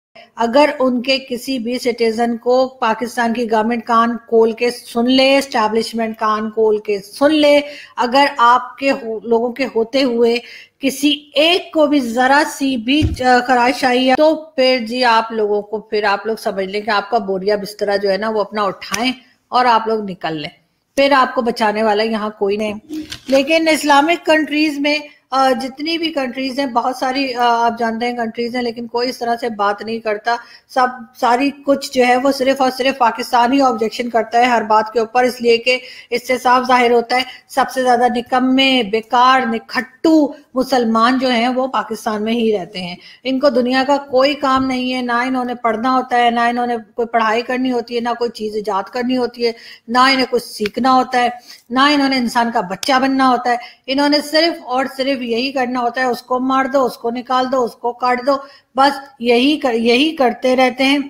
اگر ان کے کسی بھی سٹیزن کو پاکستان کی گورنمنٹ کان کھول کے سن لے، اسٹیبلشمنٹ کان کھول کے سن لے، اگر آپ کے لوگوں کے ہوتے ہوئے کسی ایک کو بھی ذرا سی بھی خراش آئی ہے تو پھر جی آپ لوگوں کو پھر آپ لوگ سمجھ لیں کہ آپ کا بوریا بسترا جو ہے نا وہ اپنا اٹھائیں اور آپ لوگ نکل لیں، پھر آپ کو بچانے والا یہاں کوئی نہیں۔ لیکن اسلامک کنٹریز میں جتنی بھی کنٹریز ہیں، بہت ساری آپ جانتے ہیں کنٹریز ہیں، لیکن کوئی اس طرح سے بات نہیں کرتا، ساری کچھ جو ہے وہ صرف اور صرف پاکستان ہی آبجیکشن کرتا ہے ہر بات کے اوپر، اس لیے کہ اس سے صاف ظاہر ہوتا ہے سب سے زیادہ نکمے، بیکار، نکھٹو مسلمان جو ہیں وہ پاکستان میں ہی رہتے ہیں۔ ان کو دنیا کا کوئی کام نہیں ہے، نہ انہوں نے پڑھنا ہوتا ہے، نہ انہوں نے کوئی پڑھائی کرنی ہوتی ہے، نہ کوئی چیز ایجاد کرنی ہوتی ہے، نہ انہیں کچھ سیکھنا ہوتا ہے، نہ انہوں نے انسان کا بچہ بننا ہوتا ہے۔ انہوں نے صرف اور صرف یہی کرنا ہوتا ہے، اس کو مار دو، اس کو نکال دو، اس کو کاٹ دو، بس یہی کرتے رہتے ہیں۔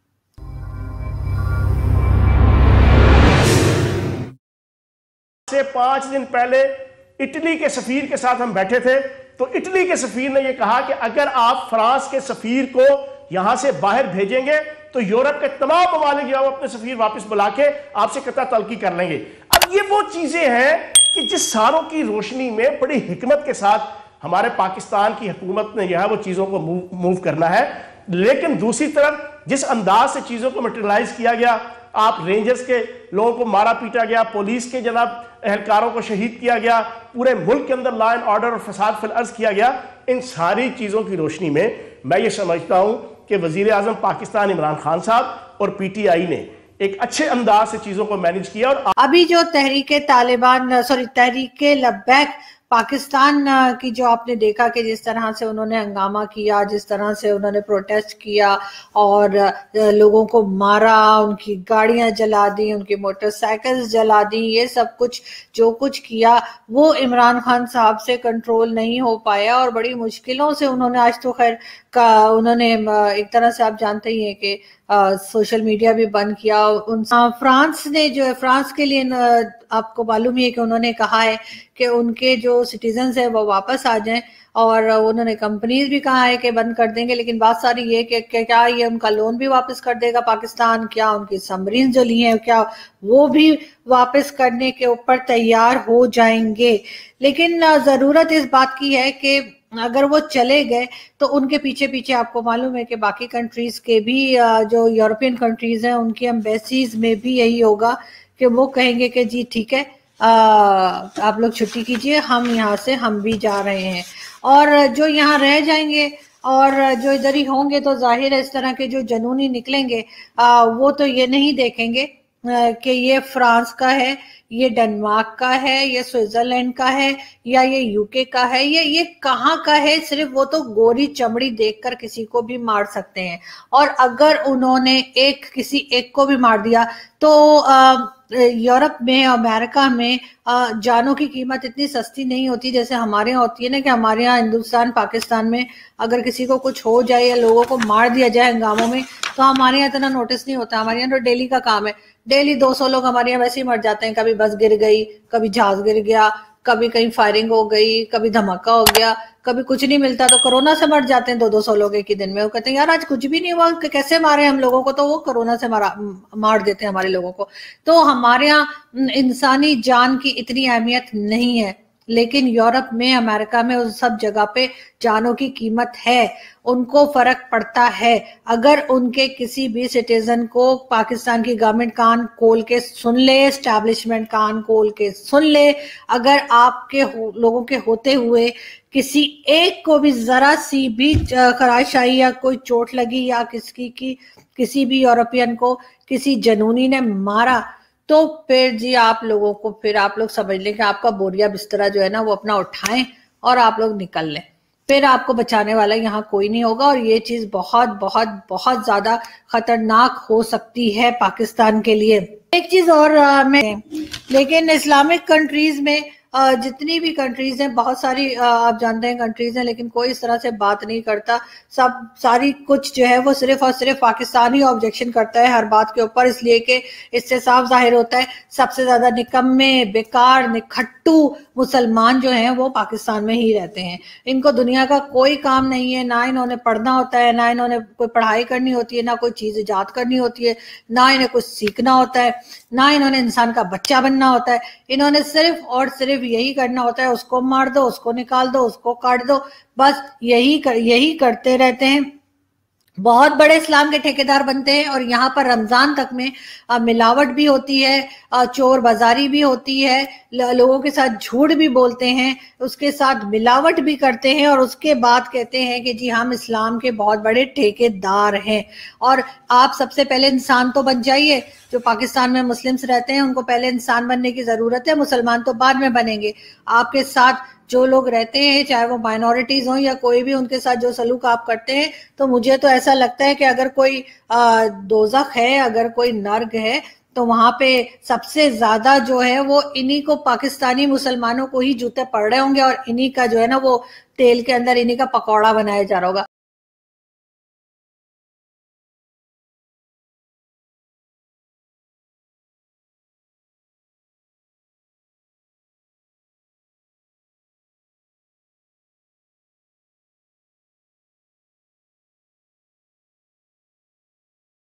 سے 5 دن پہلے اٹلی کے سفیر کے ساتھ ہم بیٹھے تھے تو اٹلی کے سفیر نے یہ کہا کہ اگر آپ فرانس کے سفیر کو یہاں سے باہر بھیجیں گے تو یورپ کے تمام ممالک جو اپنے سفیر واپس بلا کے آپ سے قطع تلقی کر لیں گے۔ اب یہ وہ چیزیں ہیں کہ جس ساروں کی روشنی میں بڑی حکمت کے ساتھ ہمارے پاکستان کی حکومت نے جو ہے وہ چیزوں کو موو کرنا ہے، لیکن دوسری طرف جس انداز سے چیزوں کو میٹرلائز کیا گیا، آپ رینجرز کے لوگوں کو مارا پیٹا گیا، پولیس کے جناب اہلکاروں کو شہید کیا گیا، پورے ملک کے اندر لا اینڈ آرڈر اور فساد فی الارض کیا گیا، ان ساری چیزوں کی روشنی میں میں یہ سمجھتا ہوں کہ وزیر اعظم پاکستان عمران خان صاحب اور پی ٹی آئی نے ایک اچھے انداز سے چیزوں کو مینج کیا۔ اور ابھی جو تحریک لبیک پاکستان کی جو آپ نے دیکھا کہ جس طرح سے انہوں نے ہنگامہ کیا، جس طرح سے انہوں نے پروٹیسٹ کیا اور لوگوں کو مارا، ان کی گاڑیاں جلا دی، ان کی موٹر سائیکلز جلا دی، یہ سب کچھ جو کچھ کیا وہ عمران خان صاحب سے کنٹرول نہیں ہو پایا اور بڑی مشکلوں سے انہوں نے آج تو خیر انہوں نے ایک طرح سے آپ جانتے ہی ہیں کہ سوشل میڈیا بھی بند کیا۔ فرانس نے جو ہے فرانس کے لیے آپ کو معلوم ہے کہ انہوں نے کہا ہے کہ ان کے جو سٹیزنز ہیں وہ واپس آ جائیں، اور انہوں نے کمپنیز بھی کہا ہے کہ بند کر دیں گے، لیکن بات ساری یہ کہ کیا یہ ان کا لون بھی واپس کر دے گا پاکستان، کیا ان کی سبمرین جو لی ہیں کیا وہ بھی واپس کرنے کے اوپر تیار ہو جائیں گے۔ لیکن ضرورت اس بات کی ہے کہ اگر وہ چلے گئے تو ان کے پیچھے پیچھے آپ کو معلوم ہے کہ باقی کنٹریز کے بھی جو یورپین کنٹریز ہیں ان کی ایمبیسیز میں بھی یہی ہوگا کہ وہ کہیں گے کہ جی ٹھیک ہے آپ لوگ چھٹی کیجئے، ہم یہاں سے ہم بھی جا رہے ہیں۔ اور جو یہاں رہ جائیں گے اور جو ادھر ہی ہوں گے تو ظاہر ہے اس طرح کے جو جنونی نکلیں گے وہ تو یہ نہیں دیکھیں گے کہ یہ فرانس کا ہے، یہ ڈنمارک کا ہے، یہ سوئٹزرلینڈ کا ہے، یا یہ یو کے کا ہے، یہ کہاں کا ہے، صرف وہ تو گوری چمڑی دیکھ کر کسی کو بھی مار سکتے ہیں۔ اور اگر انہوں نے کسی ایک کو بھی مار دیا تو یورپ میں، امریکہ میں جانوں کی قیمت اتنی سستی نہیں ہوتی جیسے ہمارے یہاں ہوتی ہے نا، کہ ہمارے یہاں ہندوستان پاکستان میں اگر کسی کو کچھ ہو جائے یا لوگوں کو مار دیا جائے ہنگاموں میں تو ہمارے یہاں اتنا نوٹس نہیں ہوتا، ہمارے یہاں تو ڈیلی کا کام ہے، ڈیلی 200 لوگ ہمارے یہاں ویسے ہی مر جاتے ہیں، کبھی بس گر گئی، کبھی جہاز گر گیا، کبھی کہیں فائرنگ ہو گئی، کبھی دھماکہ ہو گیا، کبھی کچھ نہیں ملتا تو کرونا سے مر جاتے ہیں 200 لوگ ایک ہی دن میں۔ وہ کہتے ہیں یار آج کچھ بھی نہیں ہوا، کیسے مارے ہم لوگوں کو، تو وہ کرونا سے مار دیتے ہیں ہمارے لوگوں کو۔ تو ہمارے ہاں انسانی جان کی اتنی اہمیت نہیں ہے، لیکن یورپ میں، امریکہ میں، اس سب جگہ پہ جانوں کی قیمت ہے، ان کو فرق پڑتا ہے۔ اگر ان کے کسی بھی سٹیزن کو پاکستان کی گورنمنٹ کان کھول کے سن لے، اسٹیبلشمنٹ کان کھول کے سن لے، اگر آپ کے لوگوں کے ہوتے ہوئے کسی ایک کو بھی ذرا سی بھی خراش آئی یا کوئی چوٹ لگی یا کسی بھی یورپین کو کسی جنونی نے مارا تو پھر جی آپ لوگوں کو پھر آپ لوگ سمجھ لیں کہ آپ کا بوریا بسترا جو ہے نا وہ اپنا اٹھائیں اور آپ لوگ نکل لیں، پھر آپ کو بچانے والا یہاں کوئی نہیں ہوگا، اور یہ چیز بہت بہت بہت زیادہ خطرناک ہو سکتی ہے پاکستان کے لیے۔ ایک چیز اور لیکن اسلامک کنٹریز میں جتنی بھی کنٹریز ہیں، بہت ساری آپ جانتے ہیں کنٹریز ہیں، لیکن کوئی اس طرح سے بات نہیں کرتا. ساری کچھ جو ہے وہ صرف اور صرف پاکستان ہی آبجیکشن کرتا ہے ہر بات کے اوپر، اس لیے کہ اس سے صاف ظاہر ہوتا ہے سب سے زیادہ نکمے، بیکار، نکھٹو مسلمان جو ہیں وہ پاکستان میں ہی رہتے ہیں. ان کو دنیا کا کوئی کام نہیں ہے، نہ انہوں نے پڑھنا ہوتا ہے، نہ انہوں نے کوئی پڑھائی کرنی ہوتی ہے، نہ کوئی چیز ایجاد کرنی ہوتی ہے، نہ انہیں کچھ سیکھنا ہوتا ہے، نہ انہوں نے انسان کا بچہ بننا ہوتا ہے. انہوں نے صرف اور صرف یہی کرنا ہوتا ہے، اس کو مار دو، اس کو نکال دو، اس کو کاٹ دو، بس یہی کرتے رہتے ہیں. بہت بڑے اسلام کے ٹھیکیدار بنتے ہیں، اور یہاں پر رمضان تک میں ملاوٹ بھی ہوتی ہے، چور بازاری بھی ہوتی ہے، لوگوں کے ساتھ جھوٹ بھی بولتے ہیں، اس کے ساتھ ملاوٹ بھی کرتے ہیں، اور اس کے بعد کہتے ہیں کہ جی ہم اسلام کے بہت بڑے ٹھیکیدار ہیں. اور آپ سب سے پہلے انسان تو بن جائیے. جو پاکستان میں مسلمس رہتے ہیں ان کو پہلے انسان بننے کی ضرورت ہے، مسلمان تو بعد میں بنیں گے. آپ کے ساتھ جو لوگ رہتے ہیں، چاہے وہ مائنورٹیز ہوں یا کوئی بھی، ان کے ساتھ جو سلوک آپ کرتے ہیں، تو مجھے تو ایسا لگتا ہے کہ اگر کوئی دوزخ ہے، اگر کوئی نرگ ہے، تو وہاں پہ سب سے زیادہ جو ہے وہ انہی کو، پاکستانی مسلمانوں کو ہی جوتے پڑ رہے ہوں گے، اور انہی کا جو ہے نا وہ تیل کے اندر انہی کا پکوڑا بنایا جا رہا ہوگا.